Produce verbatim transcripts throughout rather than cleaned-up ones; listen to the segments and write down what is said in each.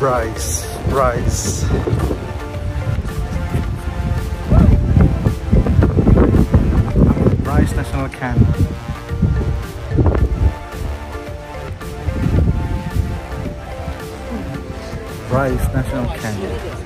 Bryce, Bryce. Bryce National Canyon. Bryce National Canyon.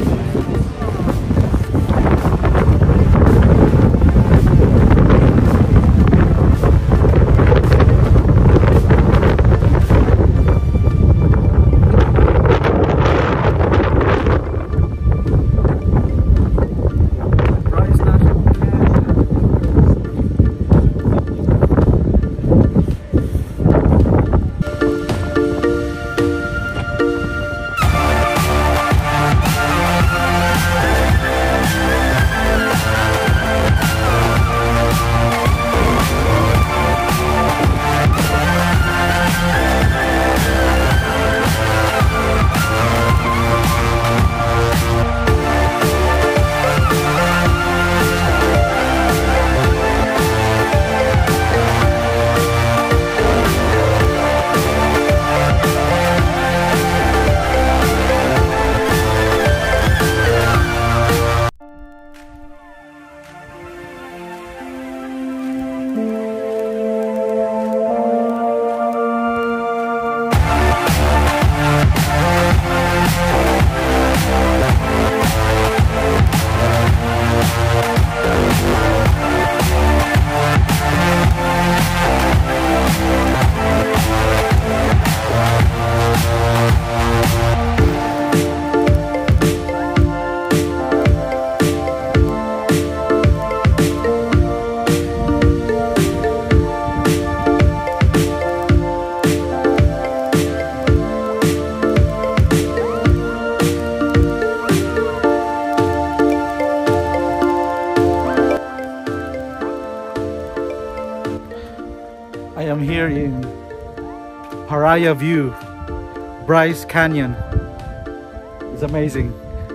I am here in Pattaya View, Bryce Canyon. It's amazing.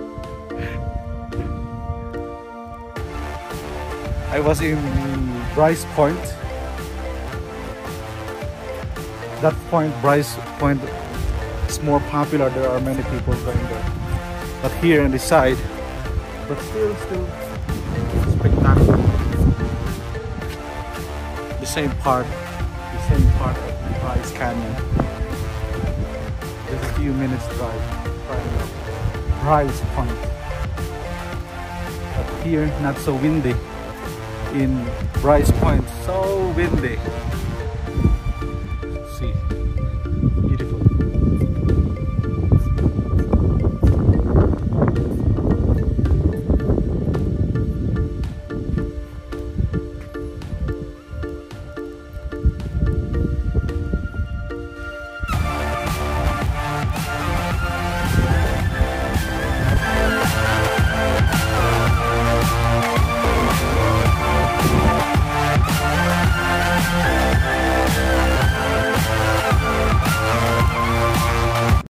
I was in Bryce Point. That point, Bryce Point, is more popular. There are many people going there. But here on the side, but still, still spectacular. The same part. Same part of Bryce Canyon. Just a few minutes drive from Bryce Point. But here, not so windy. In Bryce Point, so windy.